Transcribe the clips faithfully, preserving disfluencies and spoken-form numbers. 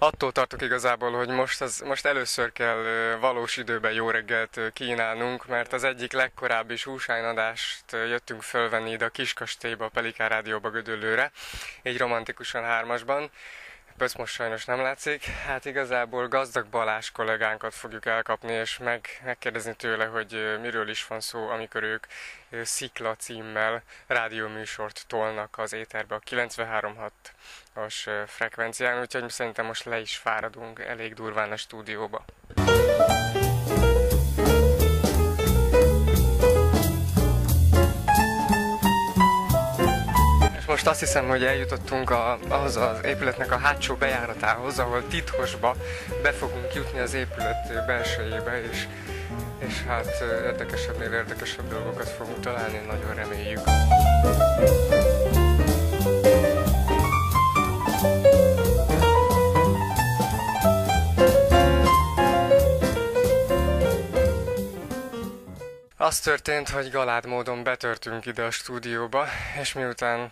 Attól tartok igazából, hogy most, az, most először kell valós időben jó reggelt kínálnunk, mert az egyik legkorábbi húsájnadást jöttünk fölvenni ide a Kiskastélyba, a Pelikán Rádióba Gödöllőre, így romantikusan hármasban. Ezt most sajnos nem látszik. Hát igazából Gazdag Balázs kollégánkat fogjuk elkapni, és meg, megkérdezni tőle, hogy miről is van szó, amikor ők Szikla címmel rádióműsort tolnak az éterbe a kilencvenhárom pont hat-as frekvencián, úgyhogy szerintem most le is fáradunk elég durván a stúdióba. Most azt hiszem, hogy eljutottunk a, ahhoz az épületnek a hátsó bejáratához, ahol titkosba be fogunk jutni az épület belsejébe, és, és hát érdekesebbnél érdekesebb dolgokat fogunk találni, nagyon reméljük. Az történt, hogy galád módon betörtünk ide a stúdióba, és miután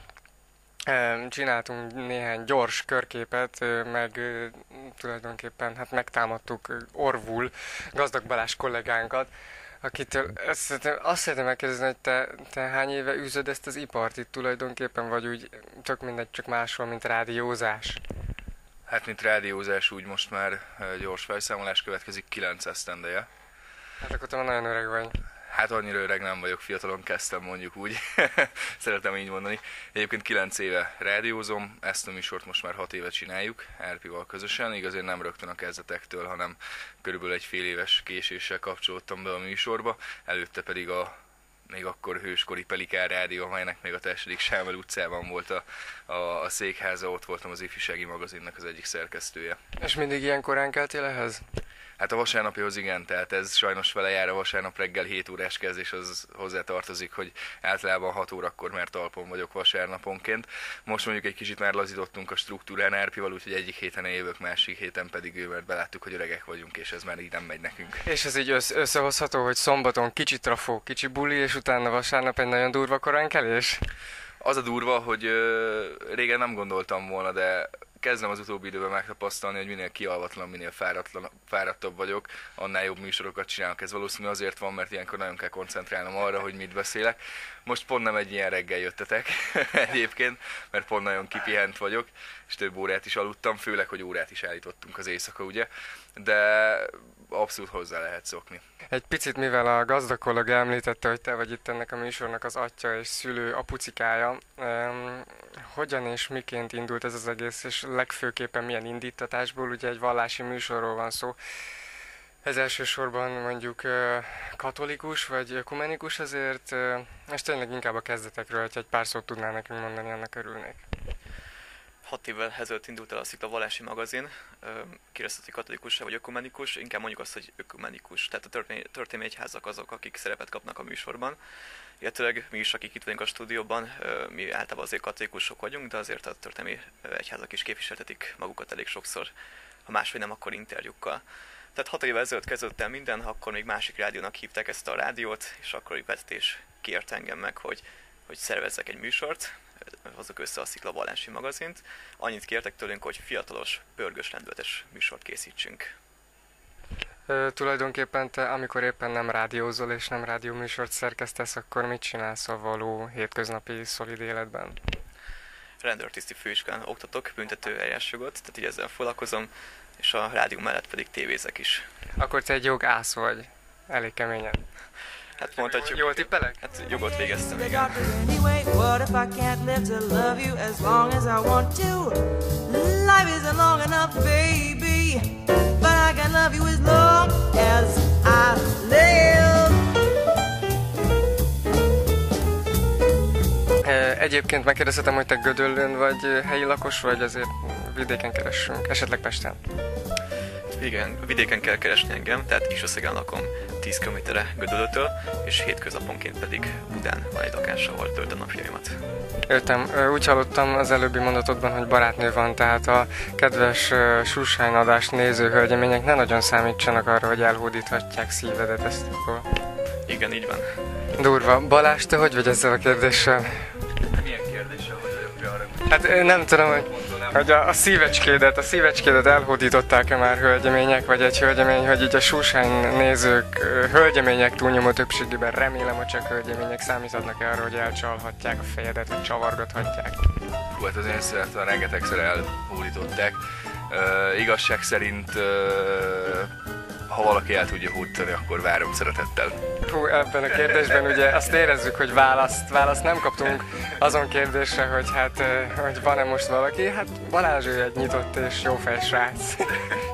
csináltunk néhány gyors körképet, meg tulajdonképpen hát megtámadtuk orvul Gazdag Balázs kollégánkat, akitől azt, azt szeretném megkérdezni, hogy te, te hány éve űzöd ezt az ipart itt tulajdonképpen, vagy úgy tök mindegy, csak máshol, mint rádiózás? Hát mint rádiózás úgy most már gyors felszámolás következik, kilenc esztendeje. Hát akkor te már nagyon öreg vagy. Hát annyira öreg nem vagyok, fiatalon kezdtem mondjuk úgy, szeretem így mondani. Egyébként kilenc éve rádiózom, ezt a műsort most már hat éve csináljuk, Erpival közösen, igazán nem rögtön a kezdetektől, hanem körülbelül egy fél éves késéssel kapcsolódtam be a műsorba, előtte pedig a még akkor hőskori Pelikán Rádió, amelynek még a második Sámel utcában volt a, a, a székháza, ott voltam az ifjúsági magazinnak az egyik szerkesztője. És mindig ilyen korán keltél ehhez? Hát a vasárnapihoz igen, tehát ez sajnos vele jár, a vasárnap reggel hét órás kezdés, az hozzá tartozik, hogy általában hat órakor már talpon vagyok vasárnaponként. Most mondjuk egy kicsit már lazítottunk a struktúrán Erpival, úgyhogy egyik héten jövök, másik héten pedig ő, mert beláttuk, hogy öregek vagyunk, és ez már így nem megy nekünk. És ez így össz- összehozható, hogy szombaton kicsi trafó, kicsi buli, és utána vasárnap egy nagyon durva koránkelés? Az a durva, hogy ö, régen nem gondoltam volna, de kezdem az utóbbi időben megtapasztalni, hogy minél kialvatlan, minél fáradtabb vagyok, annál jobb műsorokat csinálok. Ez valószínű azért van, mert ilyenkor nagyon kell koncentrálnom arra, hogy mit beszélek. Most pont nem egy ilyen reggel jöttetek egyébként, mert pont nagyon kipihent vagyok, és több órát is aludtam, főleg, hogy órát is állítottunk az éjszaka, ugye, de abszolút hozzá lehet szokni. Egy picit, mivel a Gazdag kollega említette, hogy te vagy itt ennek a műsornak az atya és szülő, apucikája, um, hogyan és miként indult ez az egész, és legfőképpen milyen indítatásból, ugye egy vallási műsorról van szó. Ez elsősorban mondjuk katolikus vagy ökumenikus, azért, és tényleg inkább a kezdetekről, hogy egy pár szót tudnál nekünk mondani, annak örülnék. Hat évvel ezelőtt indult el a Szikla vallási magazin, kérdezteti katolikus vagy ökumenikus, inkább mondjuk azt, hogy ökumenikus, tehát a történelmi egyházak azok, akik szerepet kapnak a műsorban. Illetőleg mi is, akik itt vagyunk a stúdióban, mi általában azért katolikusok vagyunk, de azért a történelmi egyházak is képviseltetik magukat elég sokszor, ha máshogy nem, akkor interjúkkal. Tehát hat évvel ezelőtt kezdődött el minden, akkor még másik rádiónak hívták ezt a rádiót, és akkor egy vezetés kért engem meg, hogy, hogy szervezzek egy műsort, hozzuk össze a Szikla vallási magazint. Annyit kértek tőlünk, hogy fiatalos, pörgős, lendületes műsort készítsünk. Ö, tulajdonképpen te, amikor éppen nem rádiózol és nem rádióműsort szerkesztesz, akkor mit csinálsz a való hétköznapi szolid életben? Rendőrtiszti főiskolán oktatok büntető eljárásjogot, tehát így ezzel foglalkozom, és a rádió mellett pedig tévézek is. Akkor te egy jogász vagy, elég keményen. Hát mondhatjuk. Jól tippelek? Hát jogot végeztem, igen. Egyébként megkérdezhetem, hogy te Gödöllőn vagy helyi lakos, vagy azért vidéken keressünk, esetleg Pesten? Igen, vidéken kell keresni engem, tehát Isaszegen lakom tíz kilométerre Gödöllőtől, és hétköznaponként pedig Budán van egy lakás, ahol töltöm napjaimat. Értem, úgy hallottam az előbbi mondatodban, hogy barátnő van, tehát a kedves Susányadást néző hölgyemények ne nagyon számítsanak arra, hogy elhódíthatják szívedet ezt akkor. Igen, így van. Durva. Balázs, te hogy vagy ezzel a kérdéssel? Milyen kérdéssel vagy vagyok? Hát ö, nem tudom, hogy, hogy a, a szívecskédet, a szívecskédet elhódították-e már hölgyemények, vagy egy hölgyemény, hogy így a Sósány nézők, ö, hölgyemények túlnyomó többségében remélem, hogy csak hölgyemények számíthatnak arra, hogy elcsalhatják a fejedet, vagy csavargathatják. Hú, hát az én szeretem, rengetegszer elhódították. Uh, igazság szerint, uh, ha valaki el tudja hódítani, akkor várom szeretettel. Hú, ebben a kérdésben ugye azt érezzük, hogy választ, választ nem kaptunk azon kérdésre, hogy hát, hogy van-e most valaki. Hát Balázs ő egy nyitott és jófej srác.